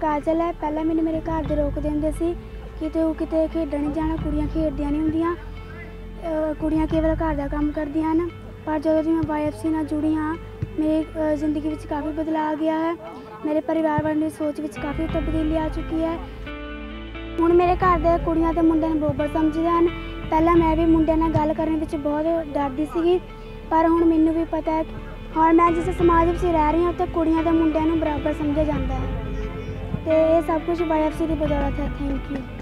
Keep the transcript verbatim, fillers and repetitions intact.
काजल है। पहले मैंने मेरे घर दे रोकदे हुंदे सी कि तू किते खेडण नहीं जाना, कुड़ियां खेडदियां नहीं हुंदियां, कुड़ियां केवल घर दा काम करदियां हन। पर जदों दी मैं वाई एफ सी नाल जुड़ी हाँ, मेरी जिंदगी विच काफ़ी बदलाव आ गया है। मेरे परिवार वालों की सोच विच काफ़ी तब्दीली आ चुकी है। हुण मेरे घर दे कुड़ियां ते मुंडियां नूं बरोबर समझदे हन। पहलां मैं भी मुंडियां नाल गल करने विच बहुत डरदी सीगी, पर हुण मैनूं भी पता है हाँ मैं जिस समाज में रह रही हूँ तो कुड़ियां ते मुंडियां नूं बराबर समझा जाता है। तो ये सब कुछ वाई एफ सी की बदौलत है। Thank you.